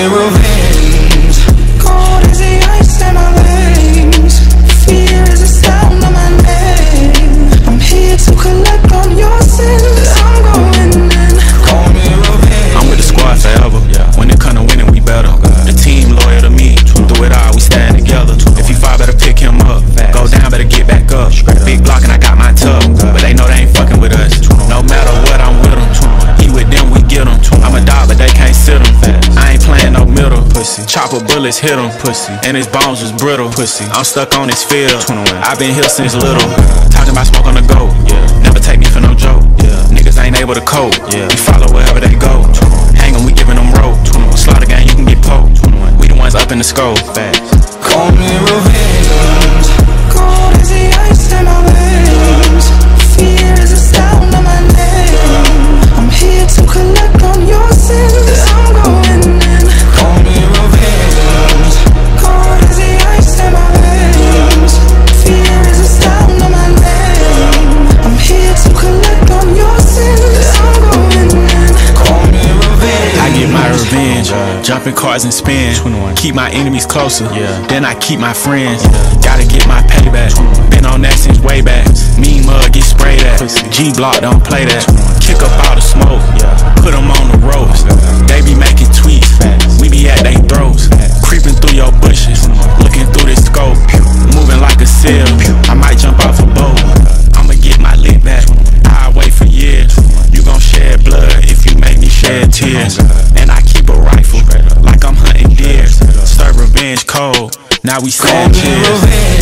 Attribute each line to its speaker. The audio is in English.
Speaker 1: me revenge. Cold as the ice in my veins. Fear is the sound of my name. I'm here to collect on your sins. I'm going in. Call me revenge.
Speaker 2: I'm with the squad forever. When it come to winning, we better. The team loyal to me. Through it all, we stand together. If you fall, better pick him up. Go down, better get back up. Big block and I got my tub, but they know they ain't fucking with us. No matter what, I'm with them. He with them, we get them. I'm a dog, but they can't sit him. I ain't playing no middle. Chopper bullets hit him. And his bones was brittle. I'm stuck on this field. I've been here since little. Talking about smoke on the go. Never take me for no joke. Niggas ain't able to cope. We follow wherever they go. Hang 'em, we giving them rope. Slaughter gang, you can get poked. We the ones up in the scope.
Speaker 1: Call me revenge. Cold as the ice in my veins. Fear is the sound of my name. I'm here to collect on your sins. I'm going in. Call me revenge. Cold as the ice in my veins. Fear is the sound of my name. I'm here to collect on your sins. I'm going in. Call me revenge.
Speaker 2: I get my revenge. Jumping cars and spin. Keep my enemies closer. Then I keep my friends. Gotta get my payback. Been on that since way back. Mean mug get sprayed at. G-Block don't play that. Kick up all the smoke. Put them on the ropes. They be making tweets. We be at they throats. Creeping through your bushes. Looking through this scope. Moving like a seal. I might jump off a boat. I'ma get my lick back. I'll wait for years. You gon' shed blood if you make me shed tears. And I keep a rifle like I'm hunting deer. Serve revenge cold. Now we stand cheers.